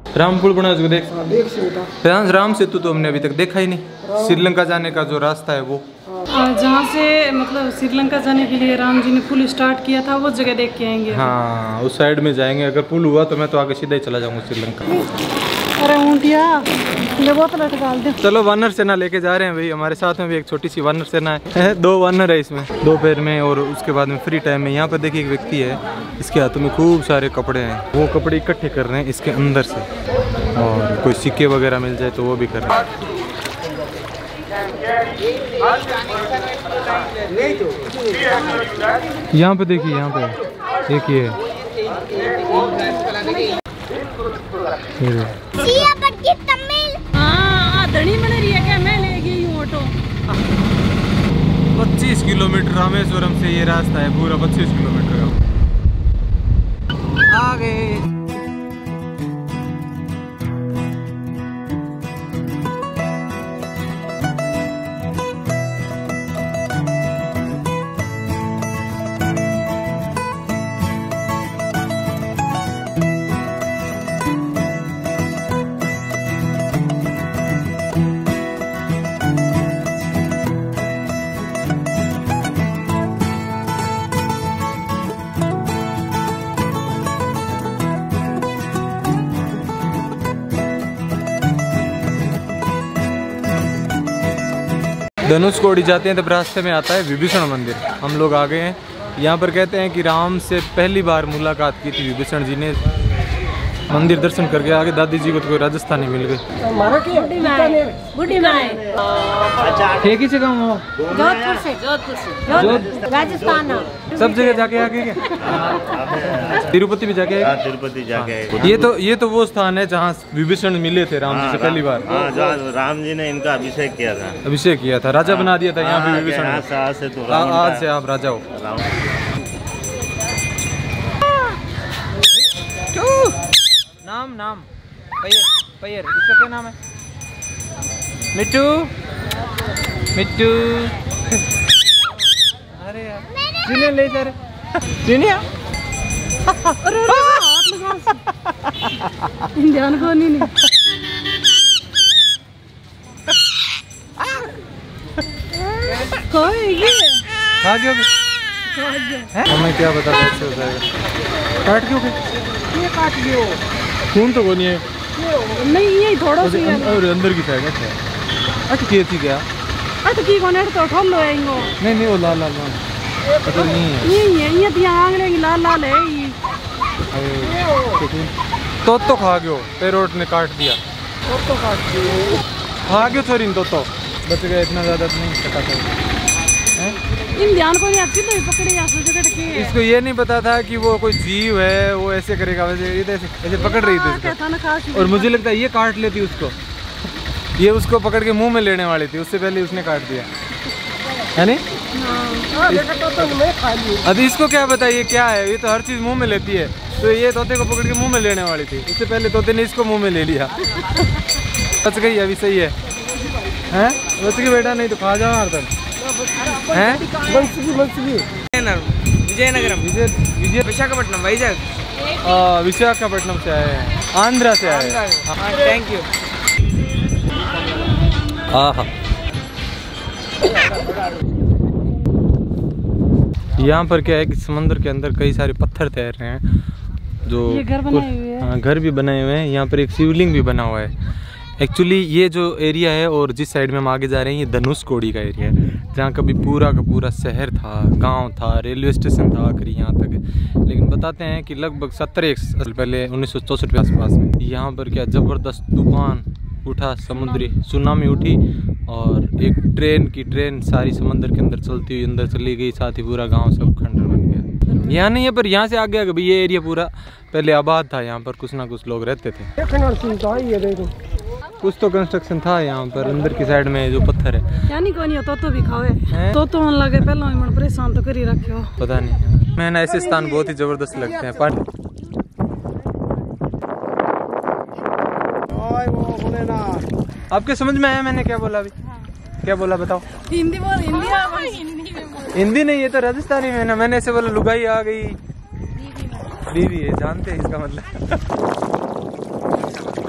राम पुल बना उसको देख। राम सेतु तो हमने अभी तक देखा ही नहीं। श्रीलंका जाने का जो रास्ता है वो जहाँ से मतलब श्रीलंका जाने के लिए राम जी ने पुल स्टार्ट किया था वो जगह देख के आएंगे। हाँ उस साइड में जाएंगे। अगर पुल हुआ तो मैं तो आगे सीधा ही चला जाऊंगा श्रीलंका। अरे ऊँटिया ये बोतल डाल दे। चलो वानर सेना लेके जा रहे हैं भाई। हमारे साथ में भी एक छोटी सी वानर सेना है। 2 वानर है इसमें, दोपहर में और उसके बाद में फ्री टाइम में। यहाँ पर देखिए एक व्यक्ति है, इसके हाथों में खूब सारे कपड़े हैं। वो कपड़े इकट्ठे कर रहे हैं इसके अंदर से, और कोई सिक्के वगैरह मिल जाए तो वो भी कर रहे हैं। यहाँ पे देखिए, यहाँ पे एक ही है। धनी बन रही है क्या? मैं ले गई हूँ ऑटो। 25 किलोमीटर रामेश्वरम से ये रास्ता है, पूरा 25 किलोमीटर का। आ गए। धनुषकोडी जाते हैं तब रास्ते में आता है विभीषण मंदिर। हम लोग आ गए हैं यहाँ पर। कहते हैं कि राम से पहली बार मुलाकात की थी विभीषण जी ने। मंदिर दर्शन करके आगे दादी जी को तो कोई राजस्थानी मिल गए। एक ही से गाँव हो? जोधपुर से राजस्थान। सब जगह जाके आगे क्या? तिरुपति भी जाके आए? तिरुपति जाके। ये तो वो स्थान है जहाँ विभीषण मिले थे राम जी से पहली बार। राम जी ने इनका अभिषेक किया था। अभिषेक किया था, राजा बना दिया था यहाँ पे विभीषण। आज से आप राजा हो। नाम नाम पैयर इसका क्या नाम है? मिट्टू मिट्टू। अरे यार चीनी ले जा रहे चीनी। अरे ध्यान को नहीं खा गया हमें क्या बता कैसे हो जाएगा। काट क्यों ये काट दियो? खून तो नहीं है। नहीं ये थोड़ा सा और अंदर की साइड है। अटकी थी क्या? अटकी को नेट तो ठोल लो आएंगे। नहीं वो लाल लाल पता नहीं है। ये तो यहाँ आंगले की लाल लाल है ये। तो खा गयो, पेरोट ने काट दिया। तो काट दियो खा गयो छोरी। तो बच गया, इतना ज्यादा नहीं कटा था। इन ध्यान को नहीं अच्छी तो पकड़े या के। इसको ये नहीं पता था कि वो कोई जीव है, वो ऐसे करेगा। वैसे ये ऐसे पकड़ रही थी उसको। और मुझे लगता है ये काट लेती उसको। ये उसको पकड़ के मुंह में लेने वाली थी, उससे पहले उसने काट दिया है नहीं? अभी इसको क्या बताइए क्या है? ये तो हर चीज मुंह में लेती है। तो ये तोते को पकड़ के मुंह में लेने वाली थी, उससे पहले तोते ने इसको मुंह में ले लिया। बच गई अभी। सही है हैं? बच गई बेटा, नहीं तो खा जाओ हर तक हैं। विजयनगरम विजय विशाखापट्टनम वाइजैग। विशाखापट्टनम से आए हैं, आंध्रा से आए हैं। Thank you. यहाँ पर क्या है कि समंदर के अंदर कई सारे पत्थर तैर रहे हैं जो घर बनाए हुए हैं। हाँ घर भी बनाए हुए हैं। यहाँ पर एक शिवलिंग भी बना हुआ है। एक्चुअली ये जो एरिया है और जिस साइड में हम आगे जा रहे हैं ये धनुषकोडी का एरिया है, जहाँ कभी पूरा का पूरा शहर था, गांव था, रेलवे स्टेशन था आखिरी यहाँ तक। लेकिन बताते हैं कि लगभग 70 साल पहले 1964 के आसपास में यहाँ पर क्या ज़बरदस्त तूफान उठा, समुद्री सुनामी उठी और एक ट्रेन सारी समंदर के अंदर चलती हुई अंदर चली गई। साथ ही पूरा गाँव सब खंडर बन गया। यहाँ नहीं है पर यहाँ से आगे आगे भाई ये एरिया पूरा पहले आबाद था। यहाँ पर कुछ ना कुछ लोग रहते थे। कुछ तो कंस्ट्रक्शन था यहाँ पर अंदर की साइड में जो पत्थर है। यानी कोई नहीं तो भी खावे तो मन लगे पहले मन परेशान तो करी रखे। पता नहीं, मैंने ऐसे स्थान बहुत ही जबरदस्त लगते हैं। आपके समझ में आया मैंने क्या बोला अभी? क्या बोला बताओ? हिंदी बोल। हिंदी नहीं, ये तो राजस्थानी में ना। मैंने ऐसे बोला लुगाई आ गई, बीवी है, जानते हैं इसका मतलब।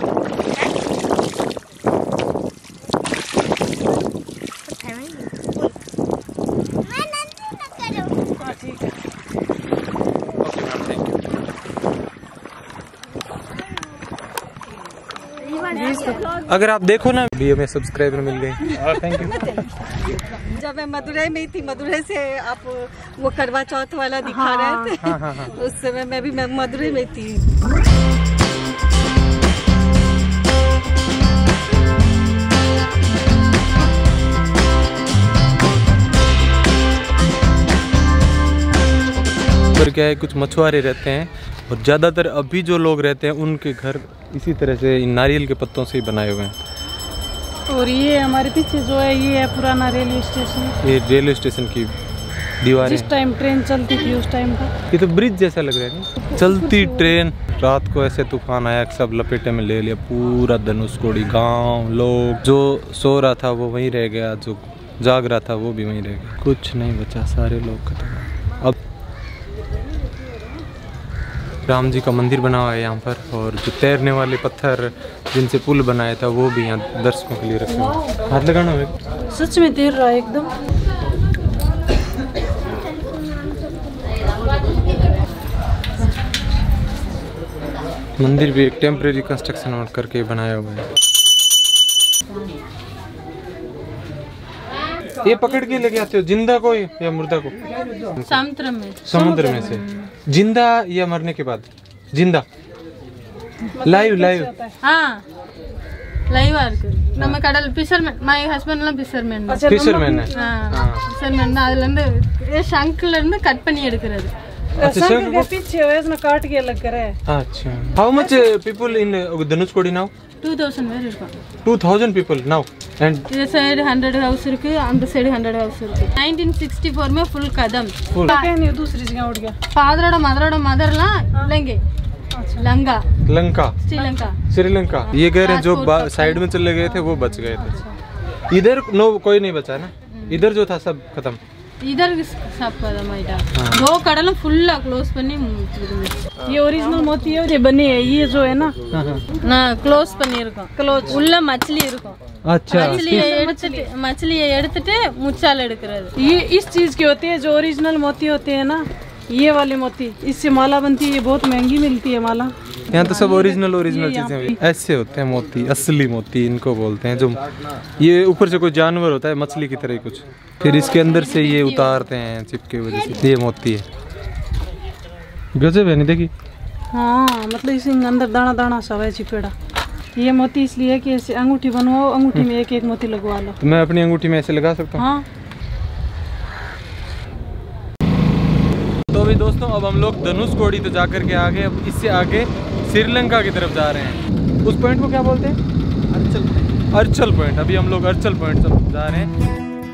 अगर आप देखो ना भी हमें सब्सक्राइबर मिल गए। Thank you. जब मैं मदुरई में थी, मदुरई से आप वो करवा चौथ वाला दिखा रहे थे। हाँ। उस समय मैं भी मदुरई में थी। पर क्या है, कुछ मछुआरे रहते हैं और ज़्यादातर अभी जो लोग रहते हैं उनके घर इसी तरह से इन नारियल के पत्तों से ही बनाए हुए हैं। और ये हमारे पीछे जो है ये है पुराना रेलवे स्टेशन। ये रेलवे स्टेशन की दीवारें, जिस टाइम ट्रेन चलती थी उस टाइम का। ये तो ब्रिज जैसा लग रहा है ना? चलती ट्रेन। रात को ऐसे तूफान आया कि सब लपेटे में ले लिया पूरा धनुषकोडी गांव। लोग जो सो रहा था वो वहीं रह गया, जो जाग रहा था वो भी वहीं रह गया, कुछ नहीं बचा, सारे लोग खत्म। अब राम जी का मंदिर बना हुआ है यहाँ पर, और जो तैरने वाले पत्थर जिनसे पुल बनाया था वो भी यहाँ दर्शकों के लिए रखे हुए। हाथ लगाना है, सच में तैर रहा है एकदम। मंदिर भी एक टेम्परेरी कंस्ट्रक्शन करके बनाया हुआ है। ये पकड़ के लेके आते हो जिंदा को या मुर्दा को? समुद्र में से जिंदा या मरने के बाद? जिंदा। लाइव ಲೈವ್ இருக்கு. நம்ம கடல் ஃபிஷர்மேன், மை ஹஸ்பண்ட்லாம் ஃபிஷர்மேன். फिशरमैन है। ஃபிஷர்மேன் அதுல இருந்து शंखல இருந்து கட் பண்ணி எடுக்கிறது. अच्छा, शंख के पीछे है इसमें काट के अलग करे। अच्छा, how much people in Dhanushkodi now? 2000 பேர் இருக்காங்க. 2000 people now and இந்த சைடு 100 ஹவுஸ் இருக்கு, அந்த சைடு 100 ஹவுஸ் இருக்கு. 1964 में फुल कदम नहीं दूसरी जगह उड़ गया। फादर और मदरலாம் लंगे लंका श्रीलंका। ये कह रहे हैं जो साइड में चले गए थे वो बच गए थे। इधर नो कोई नहीं बचा ना, इधर जो था सब खत्म। इधर सब खत्म आइटा। दो கடலும் ஃபுல்லா க்ளோஸ் பண்ணி ये ओरिजिनल मोती है, ये बनी है। ये जो है ना நான் க்ளோஸ் பண்ணிருக்கோம்। க்ளோஸ் உள்ள மச்சலி இருக்கும்। अच्छा, मछली எடுத்துட்டு முச்சால எடுக்கிறது। ये इस चीज के होते हैं जो ओरिजिनल मोती होते हैं ना, ये वाले मोती, इससे माला बनती है। ये बहुत महंगी मिलती है माला। यहाँ तो सब ओरिजिनल चीजें ऐसे होते हैं मोती, असली मोती इनको बोलते हैं। जो ये ऊपर से कोई जानवर होता है मछली की तरह कुछ, फिर इसके अंदर से ये उतारते हैं चिपके वजह से। ये मोती है, गजब है। नहीं देखी? हाँ, मतलब इसे अंदर दाना दाना सा है चिपेड़ा। ये मोती इसलिए कि ऐसे अंगूठी बनवाओ, अंगूठी में एक एक मोती लगवा लो। तो मैं अपनी अंगूठी में ऐसे लगा सकता हूँ? हाँ। तो अभी दोस्तों अब हम लोग धनुषकोडी तो जाकर के आगे, अब इससे आगे श्रीलंका की तरफ जा रहे हैं। उस पॉइंट को क्या बोलते हैं? अर्चल पॉइंट। अभी हम लोग अर्चल पॉइंट जा रहे हैं।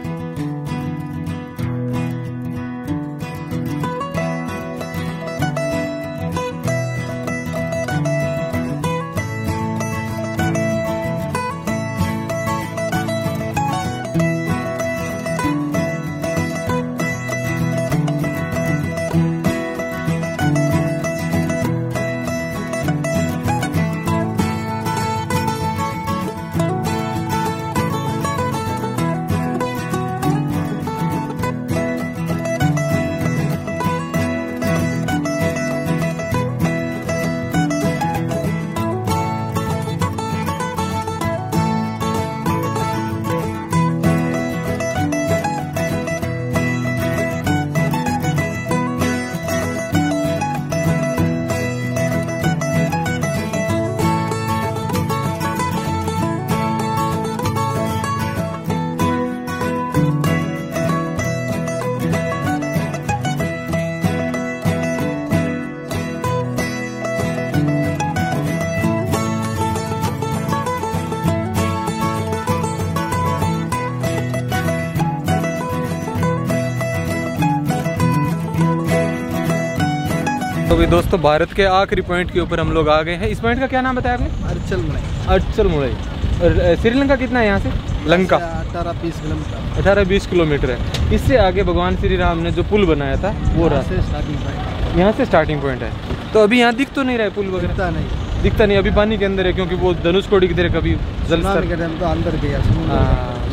तो भी दोस्तों भारत के आखिरी पॉइंट के ऊपर हम लोग आ गए हैं। इस पॉइंट का क्या नाम बताया आपने? अर्चल मुड़ई। और श्रीलंका कितना है यहाँ से? लंका 18-20 किलोमीटर। 18-20 किलोमीटर है। इससे आगे भगवान श्री राम ने जो पुल बनाया था वो यहाँ से स्टार्टिंग पॉइंट है। तो अभी यहाँ दिख तो नहीं रहा है पुल वगैरह? दिखता नहीं, अभी पानी के अंदर है क्योंकि वो धनुषकोडी की तरह कभी जल तो अंदर गया। हाँ,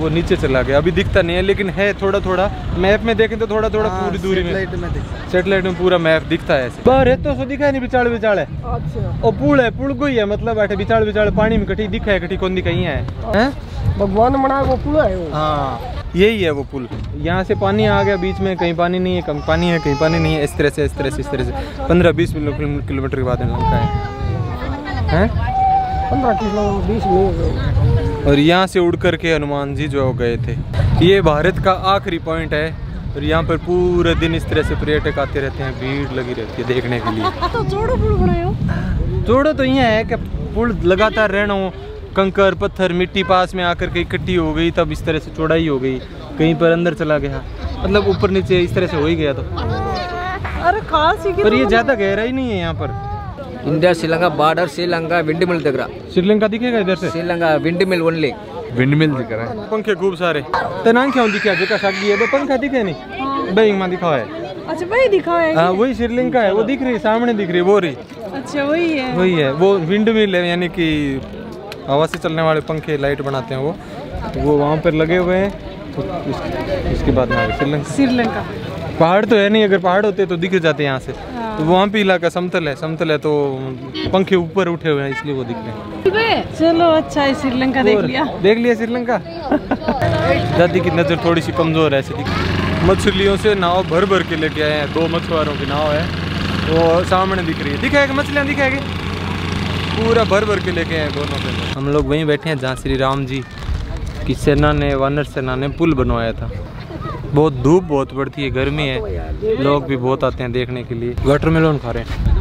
वो नीचे चला गया, अभी दिखता नहीं है लेकिन है थोड़ा थोड़ा। मैप में देखें तो थोड़ा थोड़ा पूरी दूरी में, सेटेलाइट में पूरा मैप दिखता है ऐसे। बाहर है तो सो दिखा नहीं, बिचाड़ बिचाड़ है। और पुल है, पुल को ही है मतलब बैठे बिचाड़ बिचाड़ पानी में कटी दिखा है, कटी कौन दिखा है भगवान बनाया वो पुल है वो। हाँ यही है वो पुल। यहाँ से पानी आ गया बीच में, कहीं पानी नहीं है, कम पानी है, कहीं पानी नहीं है, इस तरह से 15-20 किलोमीटर के बाद लंका है 15-20 मिनट। और यहाँ से उड़ करके हनुमान जी जो गए थे। ये भारत का आखिरी पॉइंट है और यहाँ पर पूरे दिन इस तरह से पर्यटक आते रहते हैं, भीड़ लगी रहती है देखने के लिए। तो जोड़ो पुल बनायो, जोड़ो तो यहाँ है कि पुल लगातार रहना हो, कंकर पत्थर मिट्टी पास में आकर के इकट्ठी हो गई तब इस तरह से चौड़ाई हो गई, कहीं पर अंदर चला गया, मतलब ऊपर नीचे इस तरह से हो ही गया। तो अरे खास ही पर ये ज्यादा गहरा ही नहीं है यहाँ पर। India Sri Lanka border, Sri Lanka wind mill दिख रहा, श्रीलंका दिखेगा इधर से, Sri Lanka wind mill only, wind mill दिख रहा है। पंखे खूब सारे तना क्यों दिखा जो शादी है, पंखा दिखे नहीं बैंग में दिखा है। अच्छा वही दिखा है। हाँ वही श्रीलंका है, वो दिख रही है सामने दिख रही है, वो रही। अच्छा वही है वो विंड मिल है, यानी कि हवा से चलने वाले पंखे लाइट बनाते हैं वो वहाँ पर लगे हुए हैं। तो उसके बाद में श्रीलंका पहाड़ तो है नहीं, अगर पहाड़ होते तो दिख जाते यहाँ से। तो वहाँ पे इलाका समतल है तो पंखे ऊपर उठे हुए हैं इसलिए वो दिख रहे हैं। चलो अच्छा है, श्रीलंका देख लिया श्रीलंका। दादी की नज़र थोड़ी सी कमज़ोर है ऐसे। मछलियों से नाव भर भर के लेके आए हैं, 2 मछुआरों की नाव है, वो सामने दिख रही है, दिखाएगा मछलियाँ दिखाएगी, पूरा भर भर के लेके आए दोनों पे। हम लोग वहीं बैठे हैं जहाँ श्री राम जी की सेना ने, वानर सेना ने पुल बनवाया था। बहुत धूप बहुत पड़ती है, गर्मी है, लोग भी बहुत आते हैं देखने के लिए। वाटरमेलन खा रहे हैं।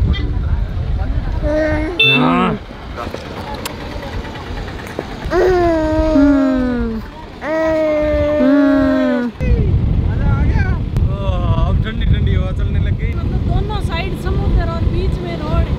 अब ठंडी ठंडी हवा चलने लग गई। दोनों साइड समुद्र और बीच में रोड।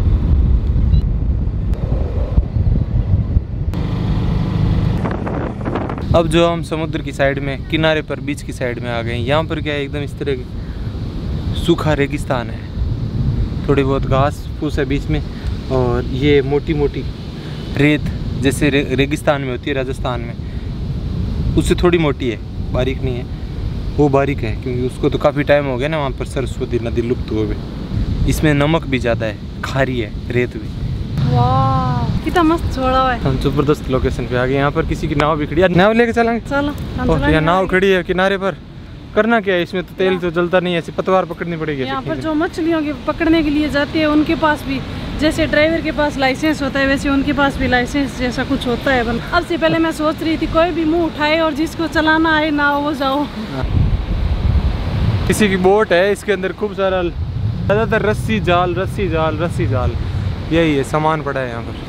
अब जो हम समुद्र की साइड में, किनारे पर, बीच की साइड में आ गए हैं। यहाँ पर क्या है, एकदम इस तरह की सूखा रेगिस्तान है, थोड़ी बहुत घास फूस है बीच में, और ये मोटी मोटी रेत जैसे रेगिस्तान में होती है राजस्थान में, उससे थोड़ी मोटी है, बारीक नहीं है। वो बारीक है क्योंकि उसको तो काफ़ी टाइम हो गया ना वहाँ पर सरस्वती नदी लुप्त हुए। इसमें नमक भी ज़्यादा है, खारी है रेत भी। वाह कितना मस्त छोड़ा हुआ है। हम जबरदस्त लोकेशन पे आ गए। यहाँ पर किसी की नाव भी खड़ी है, नाव लेके चलेंगे। चलो यहाँ नाव खड़ी है किनारे पर, करना क्या है इसमें, तो तेल तो जलता नहीं है, ऐसे पतवार पकड़नी पड़ेगी। यहाँ पर जो मछलियों के पकड़ने के लिए जाते हैं उनके पास भी, जैसे ड्राइवर के पास लाइसेंस होता है वैसे उनके पास भी लाइसेंस जैसा कुछ होता है। अब से पहले मैं सोच रही थी कोई भी मुंह उठाए और जिसको चलाना आए ना वो जाओ। किसी की बोट है, इसके अंदर खूब सारा ज़्यादातर रस्सी जाल यही है, सामान पड़ा है यहाँ पर।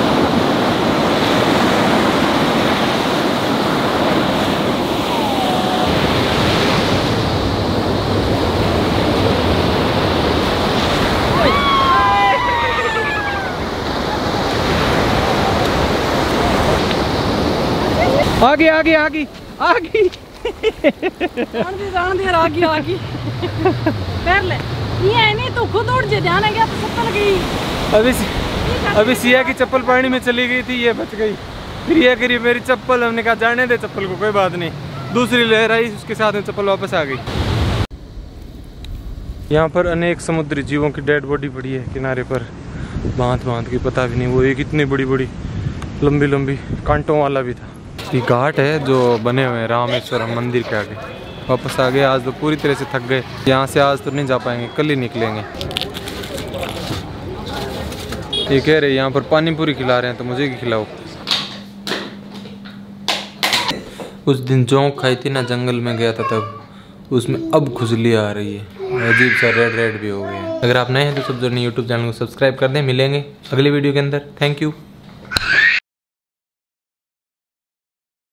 आगे आगे पैर ले ये नहीं तो खुद उड़ जे, ध्यान है क्या तो चप्पल गई। अभी सिया की चप्पल पानी में चली गई थी, ये बच गई। फिर ये करी मेरी चप्पल, हमने कहा जाने दे चप्पल को, कोई बात नहीं, दूसरी लहर आई उसके साथ में चप्पल वापस आ गई। यहाँ पर अनेक समुद्री जीवों की डेड बॉडी पड़ी है किनारे पर, भांत की, पता भी नहीं वो एक इतनी बड़ी लंबी कांटों वाला भी था। ये घाट है जो बने हुए हैं रामेश्वरम मंदिर के आगे। वापस आ गए, आज तो पूरी तरह से थक गए, यहाँ से आज तो नहीं जा पाएंगे, कल ही निकलेंगे। ये कह रहे यहाँ पर पानी पूरी खिला रहे हैं तो मुझे भी खिलाओ। उस दिन जोंक खाई थी ना, जंगल में गया था तब, उसमें अब खुजली आ रही है, अजीब सा रेड भी हो गया है। अगर आप नए हैं तो सब जो नहीं यूट्यूब चैनल को सब्सक्राइब कर दें। मिलेंगे अगले वीडियो के अंदर। Thank you.